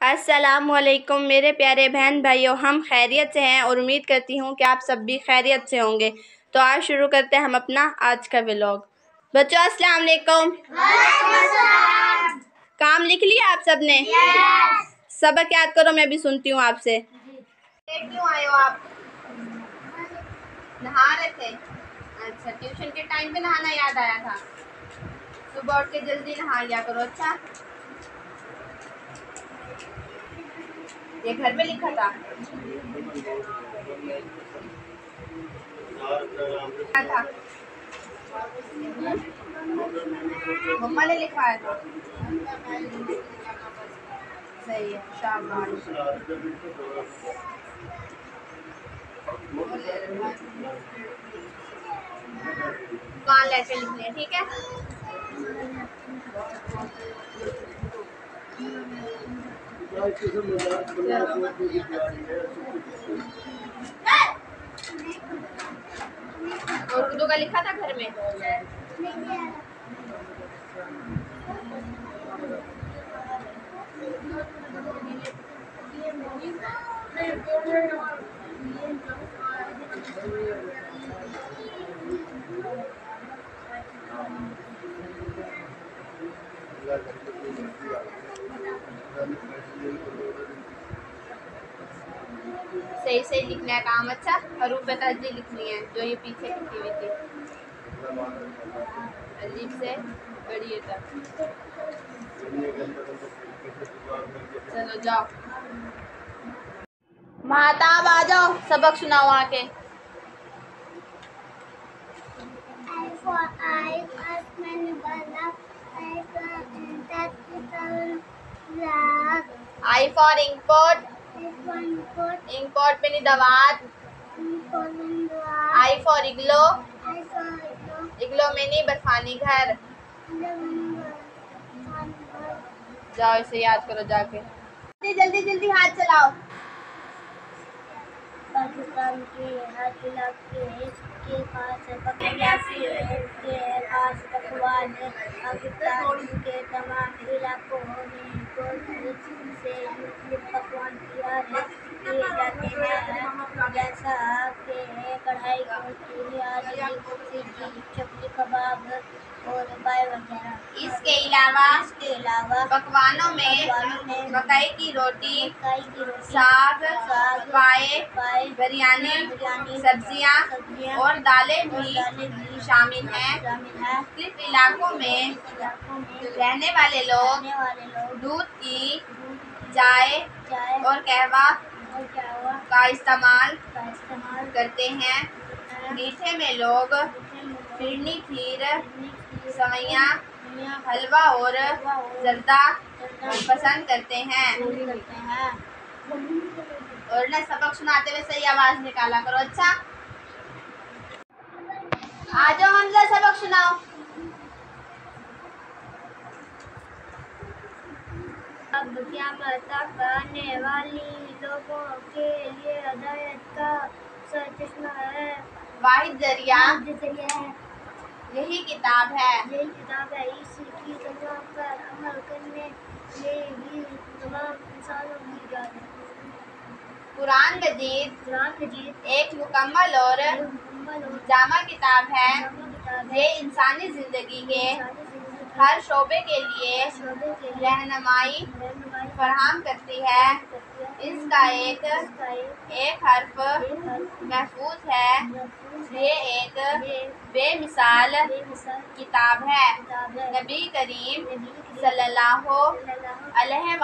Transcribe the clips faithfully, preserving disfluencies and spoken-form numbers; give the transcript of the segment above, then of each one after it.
अस्सलामुअलैकुम मेरे प्यारे बहन भाइयों, हम खैरियत से हैं और उम्मीद करती हूँ कि आप सब भी खैरियत से होंगे। तो आज शुरू करते हैं हम अपना आज का व्लॉग। बच्चों अस्सलाम वालेकुम। काम लिख लिया आप सब ने? yes. सबक याद करो, मैं भी सुनती हूँ आपसे। क्यों आए हो आप? नहा रहे थे? अच्छा, ट्यूशन के टाइम पे नहाना याद आया था। सुबह उठ के जल्दी नहा लिया करो। अच्छा, ये घर में लिखा था। क्या था? मम्मा ने लिखवाया था। सही है, शाबाश। वहाँ लेटर लिखने, ठीक है? और उर्दू का लिखा था घर में? सही सही लिखना है काम। अच्छा, हरूफ पे तहजी लिखनी है जो ये पीछे लिखी हुई थी, अलीफ से बड़ी तक। चलो जाओ, महताब आ जाओ, सबक सुनाओ आके। आई फॉर इंकपोर्ट, इंकपोर्ट पे निदवात। आई फॉर इग्लो, इग्लो में नहीं बर्फानी घर। जाओ इसे याद करो जाके। जल्दी जल्दी हाथ चलाओ। पाकिस्तान के हर इलाके के पास के पास पकवान है। पाकिस्तान के तमाम इलाकों में कोशिश से मुख्तलिफ पकवान तैयार किए जाते हैं, जैसा कि कढ़ाई रोटी, आलू सिद्दी, चपली कबाब और पाए वगैरह। इसके अलावा इसके अलावा पकवानों में मकई की रोटी, साग, पाए, बिरयानी, सब्जियां और दालें भी शामिल हैं। कुछ इलाकों में रहने वाले लोग दूध की चाय और कहवा का इस्तेमाल करते हैं। मीठे में लोग फिरनी, खीर, सवैयां, हलवा और जर्दा पसंद करते हैं। और ना सबक सुनाते हुए सही आवाज निकाला करो। अच्छा, आ जाओ हमजा, सबक सुनाओ। अब क़यामत तक आने वाली लोगों के लिए हिदायत का सरचश्मा है, वाहिद जरिया है, यही किताब है। यही किताब है, इसी की तमाम पर अमल करने में ही तमाम इंसानों की जान है। कुरान मजीद कुरान मजीद एक मुकम्मल और जामा किताब है। ये इंसानी जिंदगी के हर शोबे के लिए रहनुमाई फराहम करती है। इसका एक एक हर्फ महफूज है। ये एक बेमिसाल किताब है। नबी करीम सल्लल्लाहु अलैहि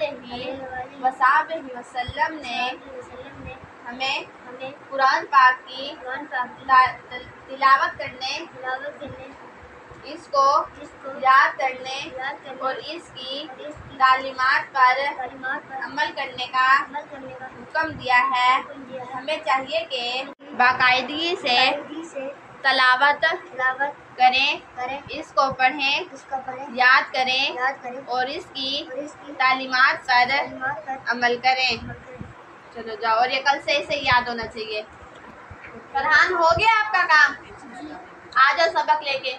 वसल्लम ने हमें कुरान पाक की तिलावत करने, इसको याद करने और इसकी तालीमात पर अमल करने का हुक्म दिया है। हमें चाहिए कि बाकायदगी से तलावत करें, इसको पढ़ें, याद करें और इसकी तालीमात पर अमल करें। चलो जाओ, और ये कल से इसे याद होना चाहिए। फरहान, हो गया आपका काम? आ जाओ सबक लेके।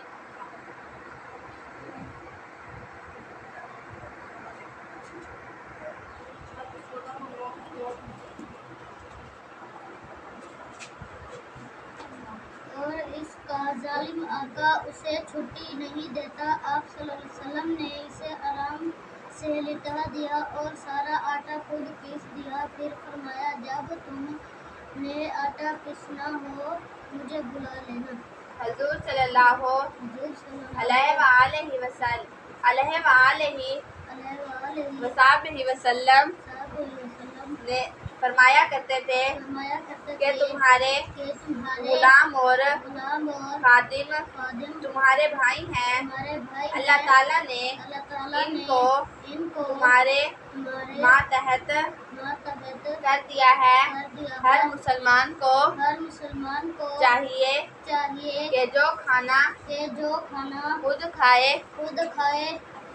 जालिम आका उसे छुट्टी नहीं देता। आप सल्लल्लाहु अलैहि वसल्लम ने इसे आराम से लिटा दिया और सारा आटा खुद पीस दिया। फिर फरमाया, जब तुमने आटा पीसना हो मुझे बुला लेना। हुजूर सल्लल्लाहु अलैहि वसल्लम ने फरमाया करते थे कि तुम्हारे गुलाम और खादिम तुम्हारे भाई हैं। अल्लाह ताला ने इनको तुम्हारे मातहत कर दिया है। हर मुसलमान को चाहिए कि जो खाना खुद खाए खुद खाए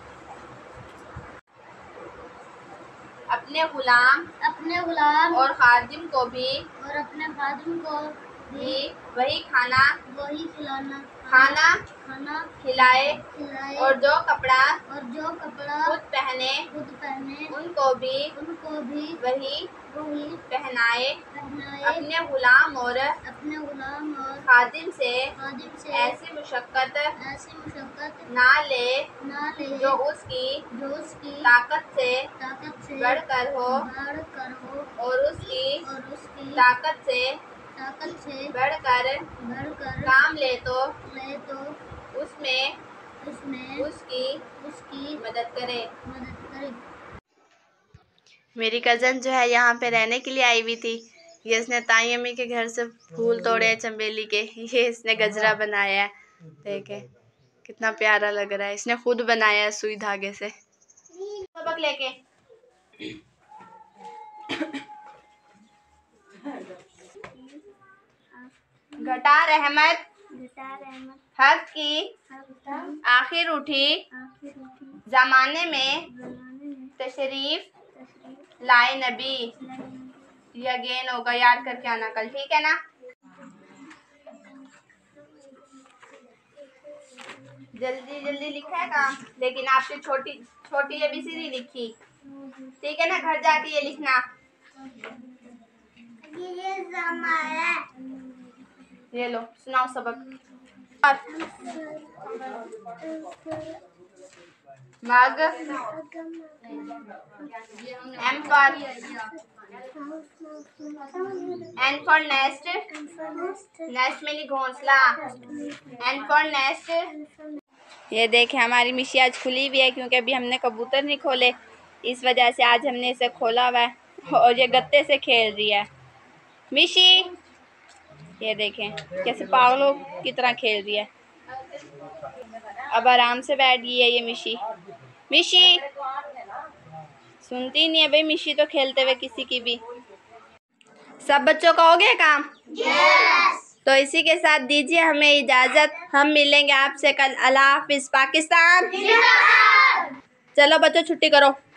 अपने गुलाम अपने गुलाम और खादिम को भी और अपने खादिम को भी वही खाना वही खिलाना खाना खाना खिलाए खिलाए और जो कपड़ा और जो कपड़ा खुद पहने खुद पहने उनको भी उनको भी वही वही पहनाए। पहनाए। अपने गुलाम और अपने गुलाम और खादिम से खादिम से ऐसी मुशक्कत ऐसी मुशक्कत ना ले ना ले जो उसकी जो उसकी ताकत से ताकत से बढ़कर हो बढ़कर हो और उसकी और उसकी ताकत से ताकत से बढ़कर बढ़कर काम ले तो ले तो उसमें उसमें उसकी उसकी मदद करे। मदद करे। मेरी कज़न जो है यहाँ पे रहने के लिए आई हुई थी। ये इसने ताई अम्मी के घर से फूल तोड़े चंबेली के। ये इसने गजरा बनाया है, देखे कितना प्यारा लग रहा है। इसने खुद बनाया है सुई धागे से। सबक लेके घटा रहमत हक की आखिर उठी जमाने में तशरीफ लाए नबी। ये अगेन होगा, याद करके आना कल, ठीक है ना। जल्दी जल्दी लिखा है काम, लेकिन आपने छोटी छोटी एबीसीडी लिखी, ठीक है ना। घर जाके ये लिखना। ये लो सुनाओ सबक। Mug M for N for nest, nest में घोंसला, एन फॉर नेस्ट। ये देखें हमारी मिशी आज खुली हुई है क्योंकि अभी हमने कबूतर नहीं खोले, इस वजह से आज हमने इसे खोला हुआ है और ये गत्ते से खेल रही है। मिशी ये देखें कैसे पागलों की तरह खेल रही है। अब आराम से बैठ गई है ये मिशी। मिशी सुनती नहीं है भाई, मिशी तो खेलते हुए किसी की भी। सब बच्चों का हो गया काम? yes! तो इसी के साथ दीजिए हमें इजाज़त। हम मिलेंगे आपसे कल। अल्लाह हाफिज़ पाकिस्तान। जिंदाबाद। चलो बच्चों छुट्टी करो।